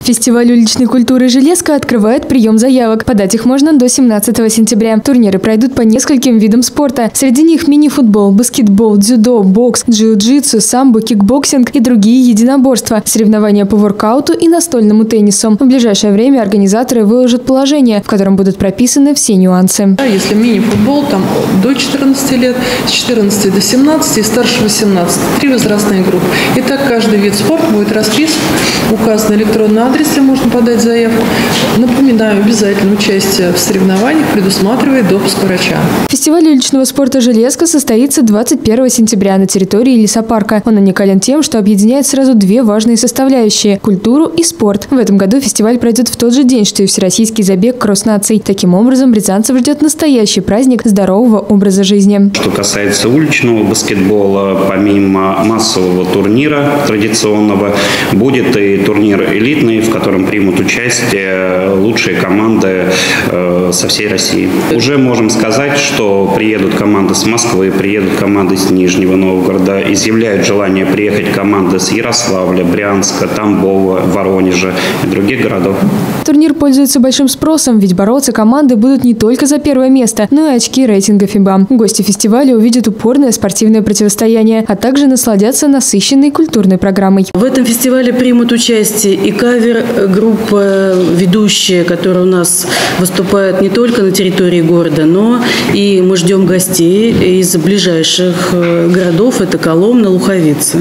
Фестиваль уличной культуры «Железка» открывает прием заявок. Подать их можно до 17 сентября. Турниры пройдут по нескольким видам спорта. Среди них мини-футбол, баскетбол, дзюдо, бокс, джиу-джитсу, самбо, кикбоксинг и другие единоборства. Соревнования по воркауту и настольному теннису. В ближайшее время организаторы выложат положение, в котором будут прописаны все нюансы. Если мини-футбол, там до 14 лет, с 14 до 17 и старше 18. 3 возрастные группы. И так каждый вид спорта будет расписан, указан электронный адрес, где можно подать заявку. Напоминаю, обязательно участие в соревнованиях предусматривает допуск врача. Фестиваль уличного спорта «Железка» состоится 21 сентября на территории лесопарка. Он уникален тем, что объединяет сразу две важные составляющие – культуру и спорт. В этом году фестиваль пройдет в тот же день, что и всероссийский забег «Кросс наций». Таким образом, рязанцев ждет настоящий праздник здорового образа жизни. Что касается уличного баскетбола, помимо массового турнира традиционного, будет и турнир элитный, в котором примут участие лучшие команды со всей России. Уже можем сказать, что приедут команды с Москвы, приедут команды с Нижнего Новгорода, изъявляют желание приехать команды с Ярославля, Брянска, Тамбова, Воронежа и других городов. Турнир пользуется большим спросом, ведь бороться команды будут не только за первое место, но и очки рейтинга ФИБА. Гости фестиваля увидят упорное спортивное противостояние, а также насладятся насыщенной культурной программой. В этом фестивале примут участие и кавер-группа ведущая, которая у нас выступает не только на территории города, но и мы ждем гостей из ближайших городов. Это Коломна, Луховицы.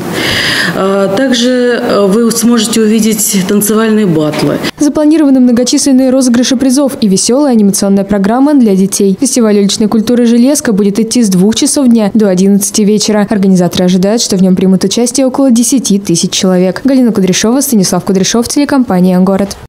Также вы сможете увидеть танцевальные батлы. Запланированы многочисленные розыгрыши призов и веселая анимационная программа для детей. Фестиваль уличной культуры «Железка» будет идти с 2 часов дня до 11 вечера. Организаторы ожидают, что в нем примут участие около 10 тысяч человек. Галина Кудряшова, Станислав Кудряшов, телекомпания «Город».